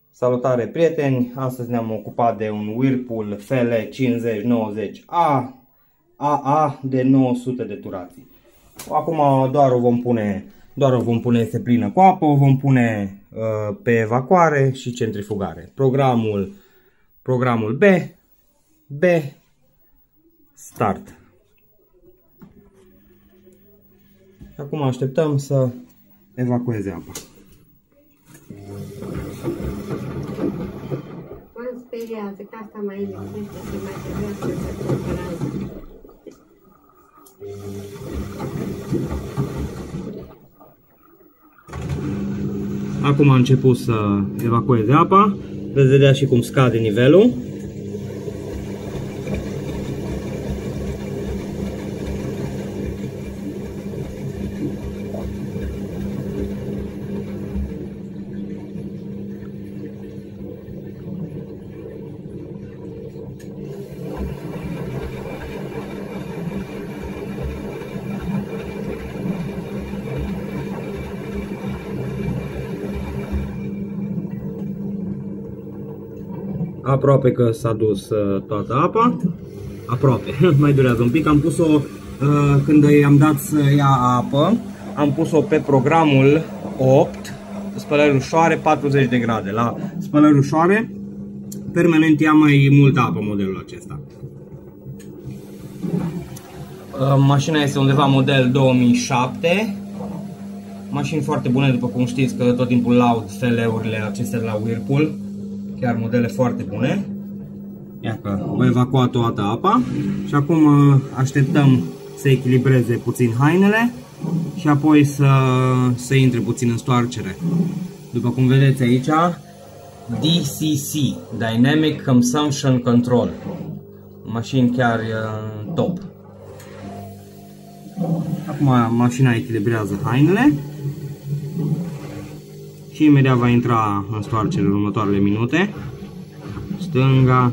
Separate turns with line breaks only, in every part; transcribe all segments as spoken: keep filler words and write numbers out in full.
Salutare prieteni, astăzi ne-am ocupat de un Whirlpool F L cincizeci nouăzeci A A A de nouă sute de turații. Acum doar o vom pune, doar o vom pune, este plină cu apă, o vom pune uh, pe evacuare și centrifugare. Programul, programul B, B, Start. Acum așteptăm să evacueze apa.
Mă speriază că asta mai lipsește și mai trebuie să se cumpărăm.
Acum a început să evacueze apa. Veți vedea și cum scade nivelul. Aproape că s-a dus uh, toată apa. Aproape, mai durează un pic. Am pus-o, uh, când i-am dat să ia apă, am pus-o pe programul opt, spălări ușoare, patruzeci de grade. La spălări ușoare, permanent ia mai multă apă modelul acesta. Uh, mașina este undeva model două mii șapte. Mașini foarte bune, după cum știți că tot timpul laud F L-urile acestea de la Whirlpool. Chiar modele foarte bune. Ia că a evacuat toată apa și acum așteptăm să echilibreze puțin hainele și apoi să, să intre puțin în stoarcere. După cum vedeți aici, D C C, Dynamic Consumption Control. Mașini chiar top. Acum mașina echilibrează hainele și imediat va intra în stoarcere în următoarele minute. Stânga,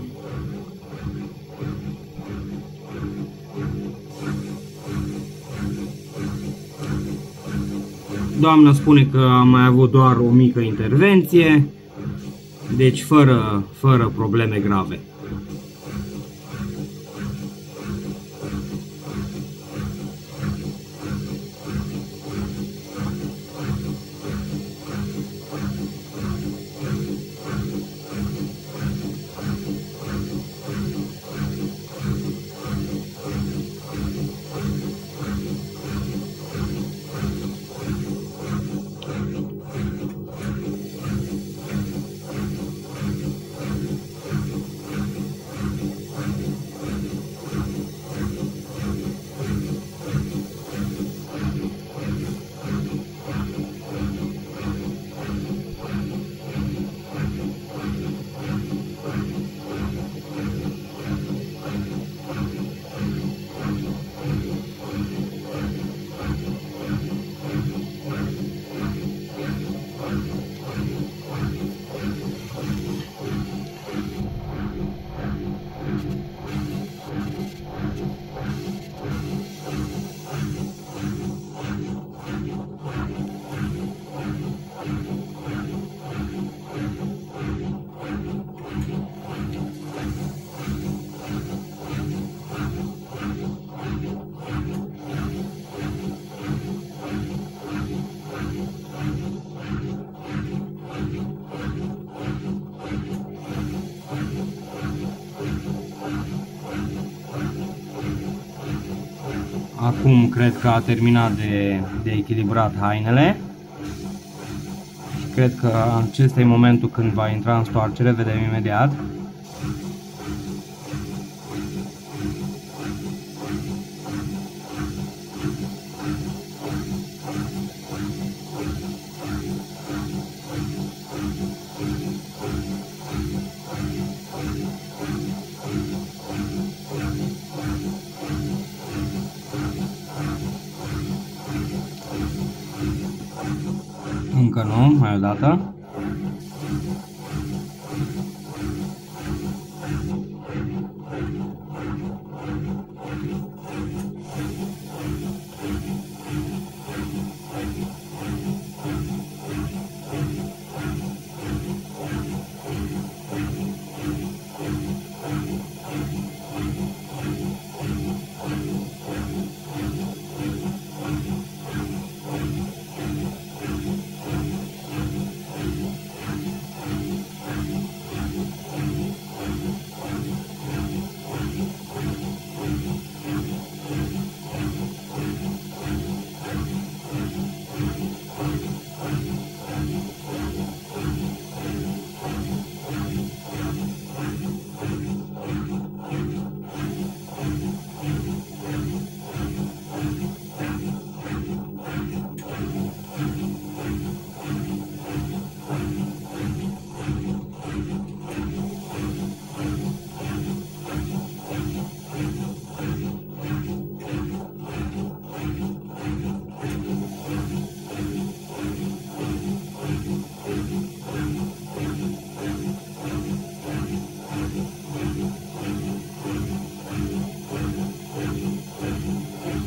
doamna spune că a mai avut doar o mică intervenție, deci fără, fără probleme grave. Acum cred că a terminat de, de echilibrat hainele și cred că acesta e momentul când va intra în stoarcere, vedem imediat. Încă nu, mai o dată.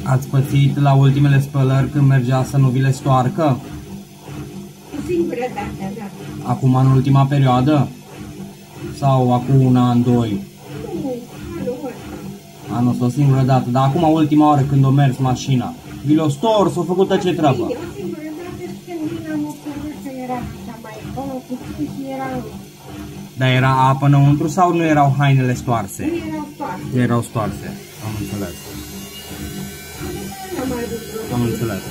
Ați pățit la ultimele spălări când mergea să nu vi le stoarcă?
O singură dată, da.
Acum în ultima perioadă? Sau acum un an, doi?
Nu, anul ăsta.
Anul ăsta o singură dată, dar acum ultima oară când o mers mașina. Vi l-o stors, o făcută ce treabă?
Bine, o singură dată și când vin am observat că era așa mai acolo puțin și era...
Dar era apă înăuntru sau nu erau hainele stoarse?
Nu erau toate.
Nu erau stoarse, am înțeles.
Nu am mai văzut.
Am înțeles.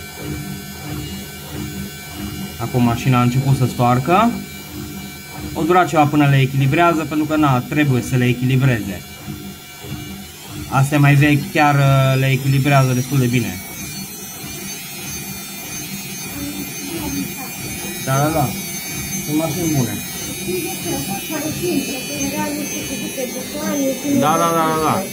Acum mașina a început să stoarcă. O dura ceva până le echilibrează, pentru că na, trebuie să le echilibreze. Astea mai vechi chiar le echilibrează destul de bine. Da, da, da. Sunt mașini bune. Da, da, da, da, da.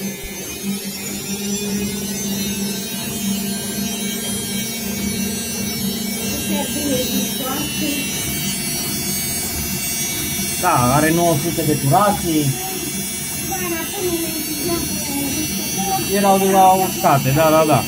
Da, are nouă sute de turații. Erau deja uscate, da, da, da.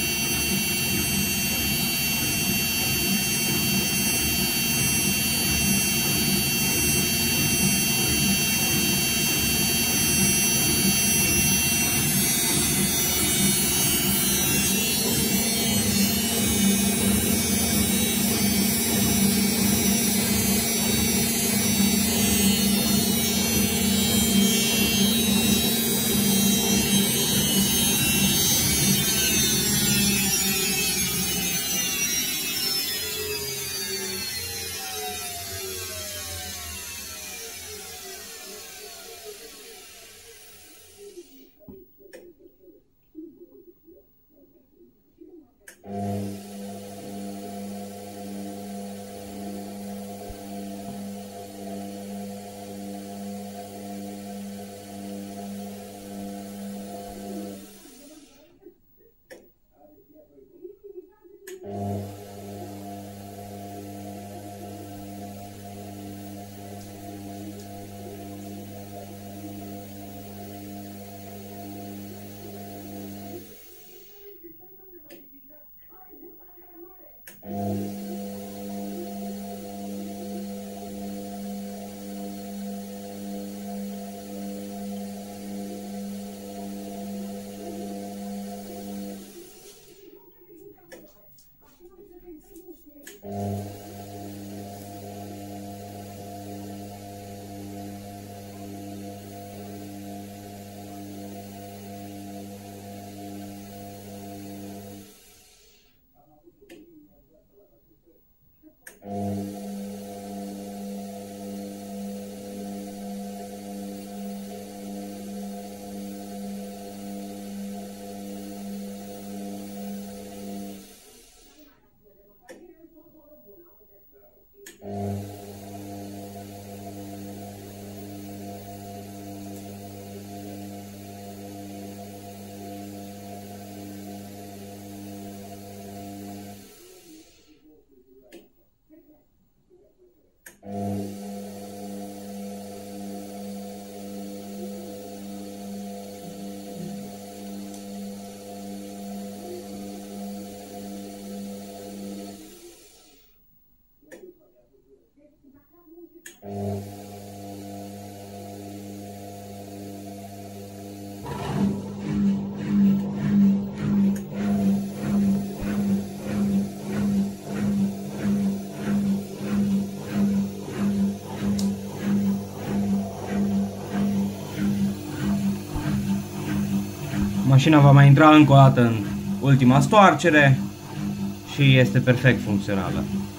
Mașina va mai intra încă o dată în ultima stoarcere și este perfect funcțională.